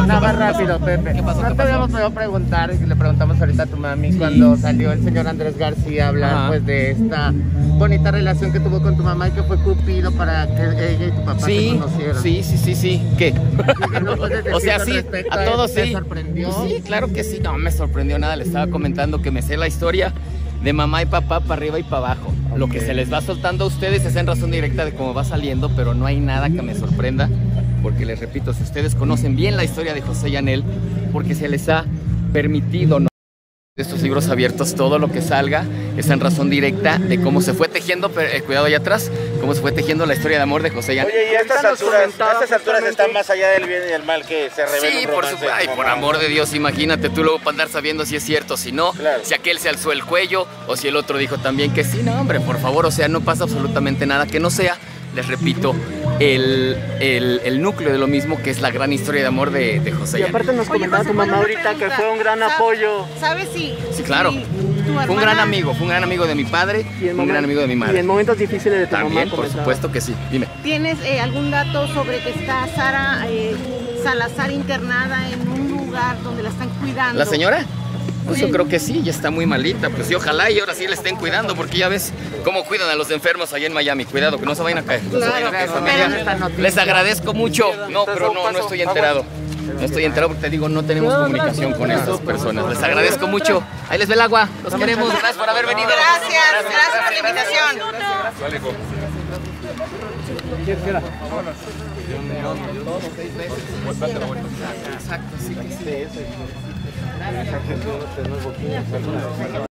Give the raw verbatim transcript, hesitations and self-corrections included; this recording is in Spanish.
Nada rápido, Pepe. ¿Qué pasó? No ¿Qué te habíamos pasó? podido preguntar, y le preguntamos ahorita a tu mami, sí, cuando salió el señor Andrés García a hablar, ajá, pues de esta bonita relación que tuvo con tu mamá y que fue cupido para que ella y tu papá sí, se conocieran. Sí, sí, sí, sí. ¿Qué? ¿No puedes decir O sea, con sí, respecto a todos eso? ¿Te sí. sorprendió? Sí, claro que sí. No me sorprendió nada. Le estaba comentando que me sé la historia de mamá y papá para arriba y para abajo. Okay. Lo que se les va soltando a ustedes es en razón directa de cómo va saliendo, pero no hay nada que me sorprenda, porque les repito, si ustedes conocen bien la historia de José Yanel, porque se les ha permitido, ¿no?, estos libros abiertos, todo lo que salga es en razón directa de cómo se fue tejiendo, pero, eh, cuidado allá atrás, cómo se fue tejiendo la historia de amor de José Yanel. Oye, y a estas alturas, a estas alturas están más allá del bien y del mal, que se revela sí, un por romance. supuesto. Ay, por amor de Dios, imagínate tú luego para andar sabiendo si es cierto o si no, claro, si aquel se alzó el cuello o si el otro dijo también que sí. No, hombre, por favor, o sea, no pasa absolutamente nada que no sea, les repito, el, el, el núcleo de lo mismo, que es la gran historia de amor de, de José Yanel. Y aparte nos comentaba tu mamá ahorita que fue un gran apoyo. ¿Sabes si? Sí, claro. Si fue un gran amigo, fue un gran amigo de mi padre, y un gran amigo de mi madre. Y en momentos difíciles de tu también, mamá. por supuesto que sí. Dime. ¿Tienes eh, algún dato sobre que está Sara eh, Salazar internada en un lugar donde la están cuidando? ¿La señora? Pues yo creo que sí, ya está muy malita, pues sí, ojalá y ahora sí le estén cuidando, porque ya ves cómo cuidan a los enfermos allá en Miami. Cuidado, que no se vayan a caer. No se vayan a caer, familia. Les agradezco mucho. No, pero no, no estoy enterado. No estoy enterado porque te digo, no tenemos comunicación con estas personas. Les agradezco mucho. Ahí les ve el agua. Los queremos. Gracias por haber venido. Gracias, gracias por la invitación. Exacto, sí, sí.